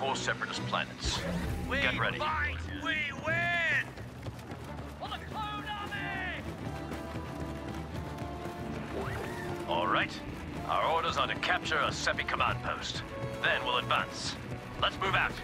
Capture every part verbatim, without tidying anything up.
four Separatist planets. We Get ready. fight, we win! For the Clone Army! All right. Our orders are to capture a Seppi command post. Then we'll advance. Let's move out.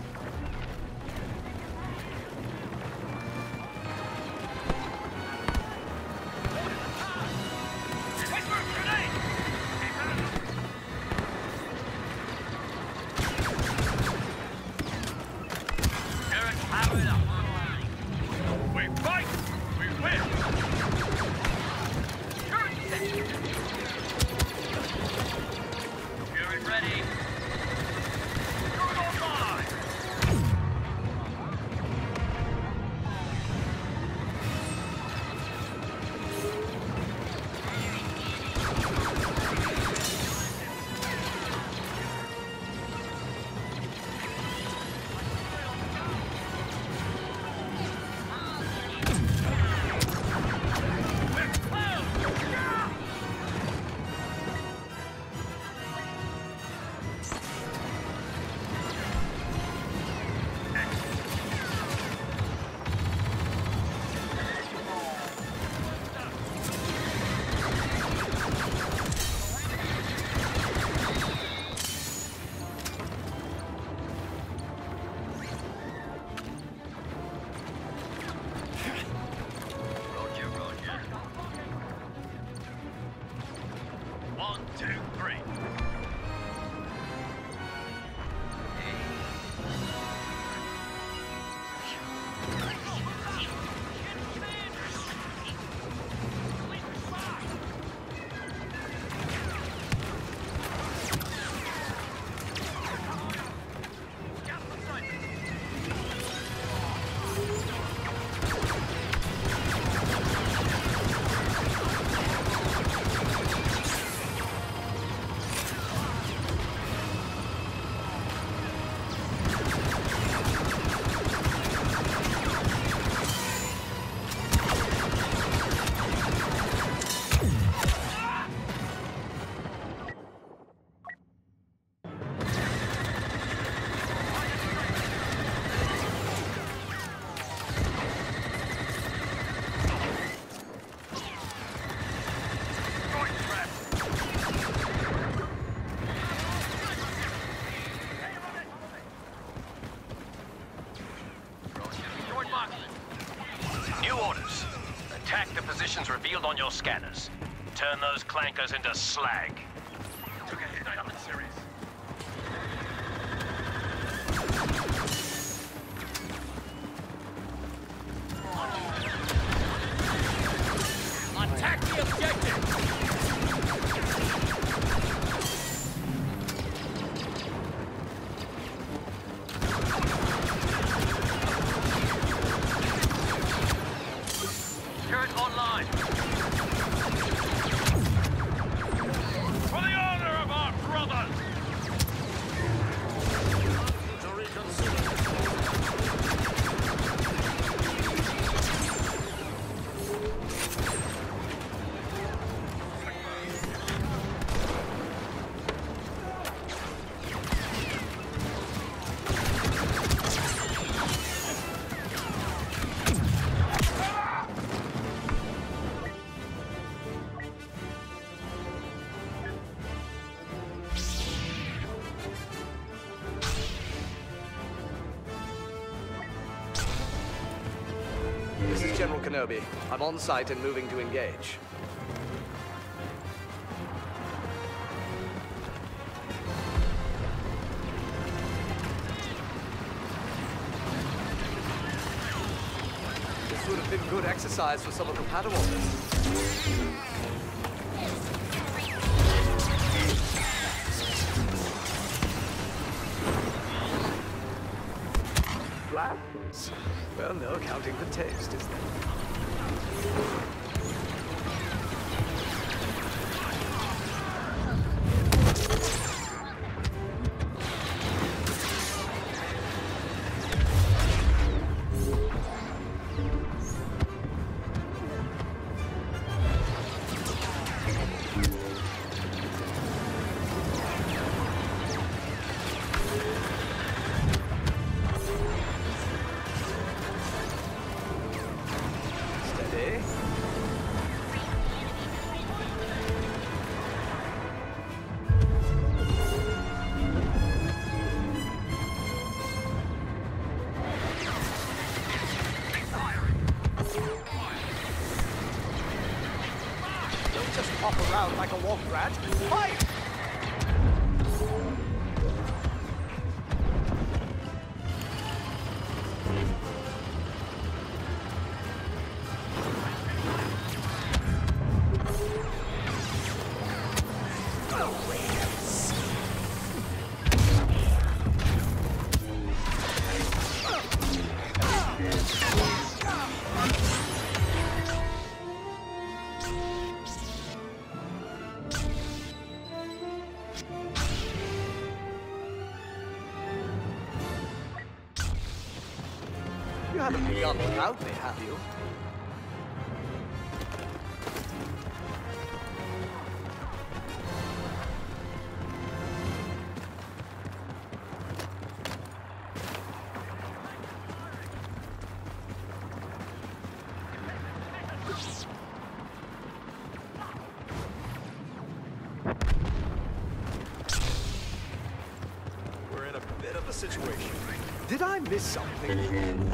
Revealed on your scanners. Turn those clankers into slag. Took a hit on the series. Attack the objective! This is General Kenobi. I'm on site and moving to engage. This would have been good exercise for some of the Padawans. Plans? Well, no counting the taste, is there? hop around like a walk rat. Fight! You haven't begun without me, have you? We're in a bit of a situation. Did I miss something?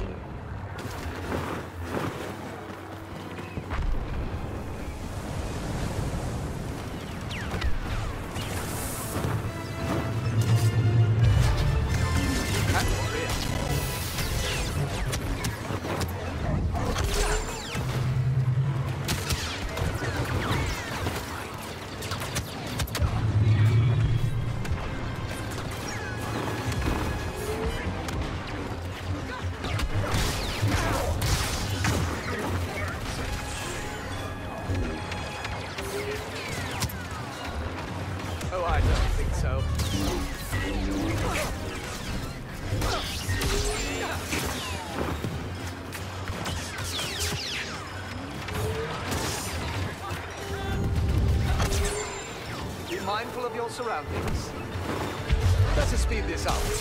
Oh, I don't think so. Be mindful of your surroundings. Let us speed this up.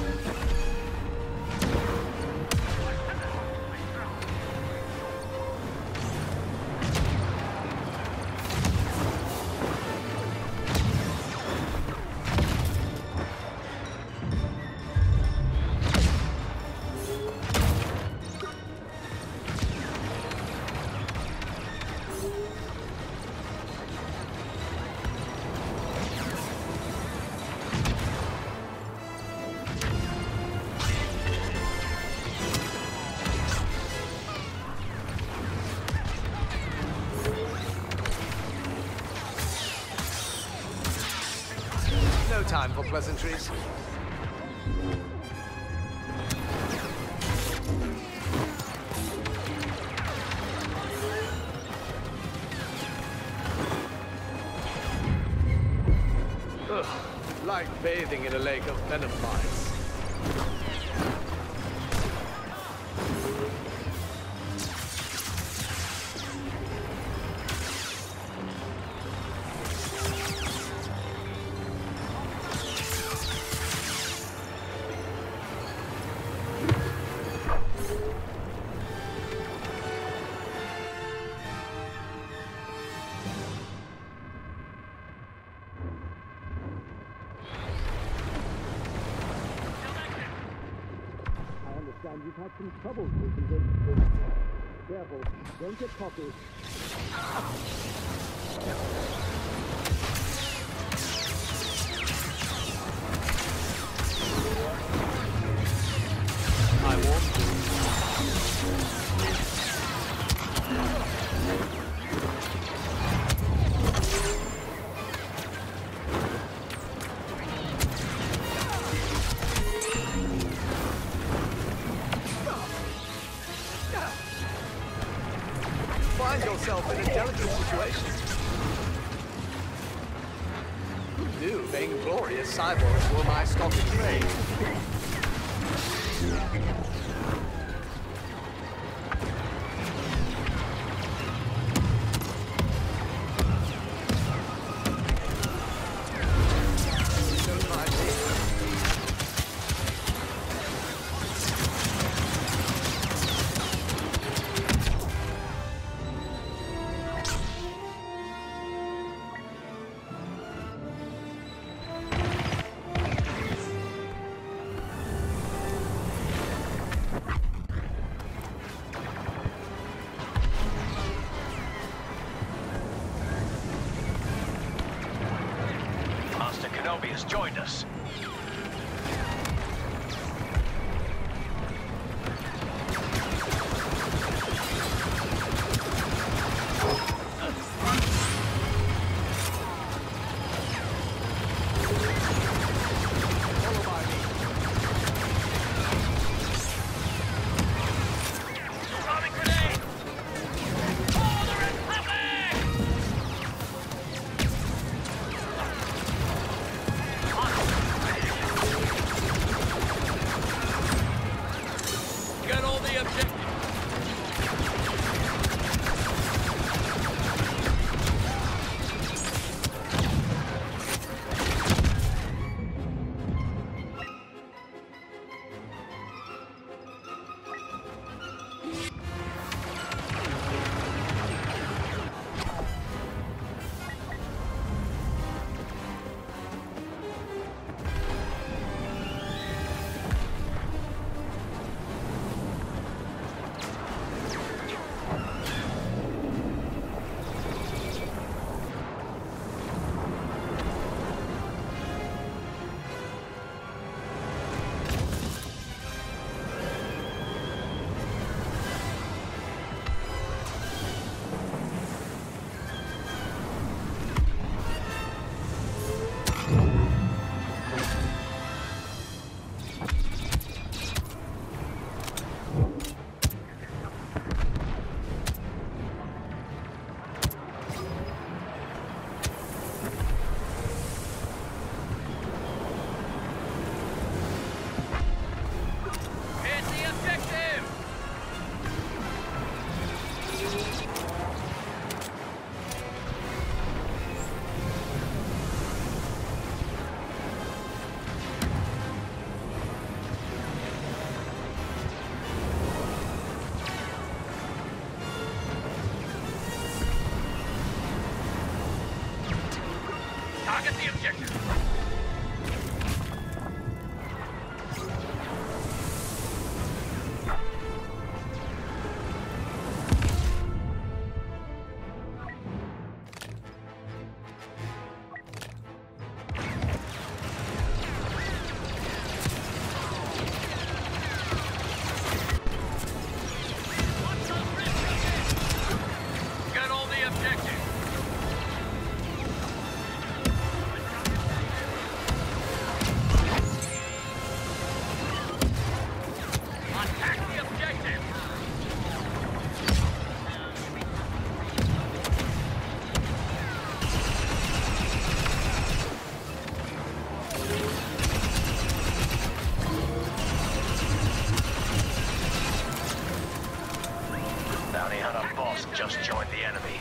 No time for pleasantries. Ugh, like bathing in a lake of venom mice. You've had some trouble recently. Careful, don't get cocky. I warned you. Find yourself in a delicate situation. Who knew vainglorious cyborgs were my stock in trade? Don't mind me. has joined us. Target the objective. Get all the objectives. Bounty hunter boss just joined the enemy.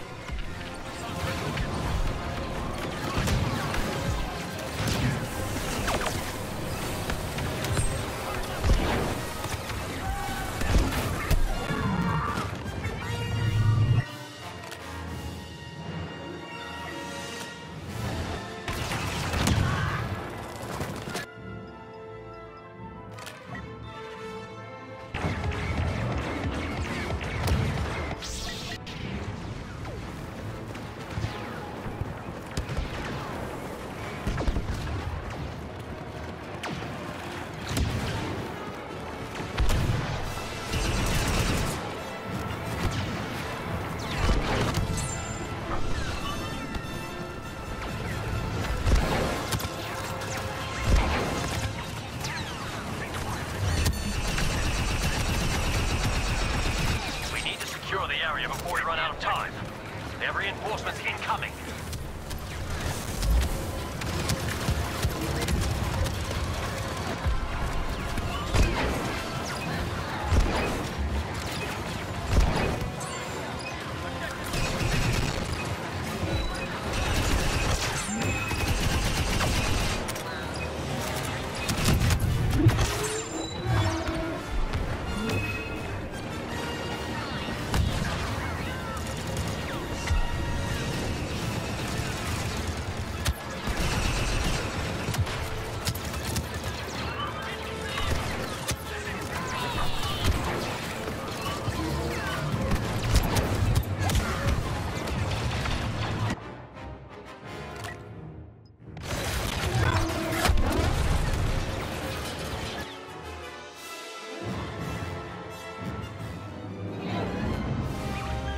Secure the area before we run out of time. They have reinforcements incoming.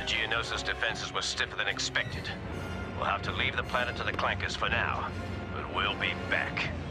Geonosis defenses were stiffer than expected. We'll have to leave the planet to the Clankers for now, but we'll be back.